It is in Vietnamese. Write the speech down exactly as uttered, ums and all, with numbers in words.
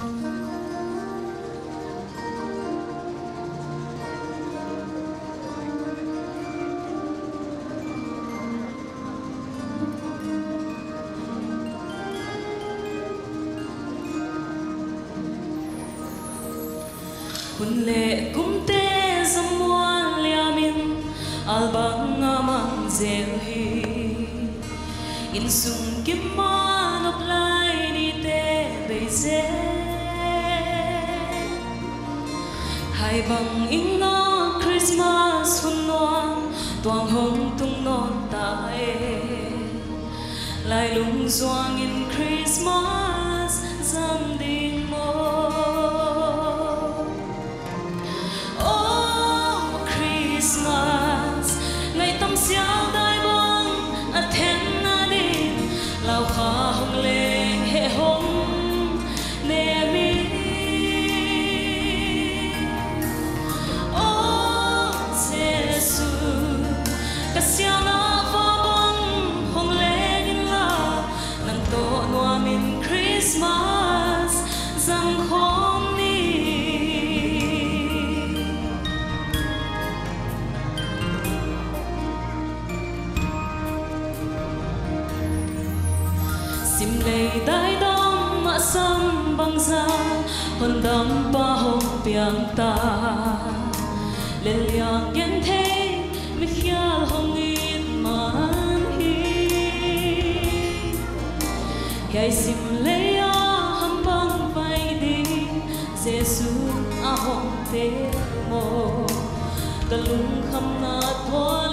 Hun lệ cũng tê dâm muan liamin albang amang zelhi in sung kim man op lai ni te beze hai bang in no Christmas hun non tuang hong tung non ta e lai lung zoang in Christmas zam ding mo ngày tâm xiao đai bông a then na đi lao kha hong lên hệ hong nè mi ô Giêsu cả xiao na pha bông hong lên in la nang to noa min Christmas zang khom ni sim lei dai dom ma sam bang za hon dam pa ho piang ta le liang yen the mi khial hong in man hi gai sim lei a ham bang vai đi Giêsu a hong te mo ka lung kham na thoi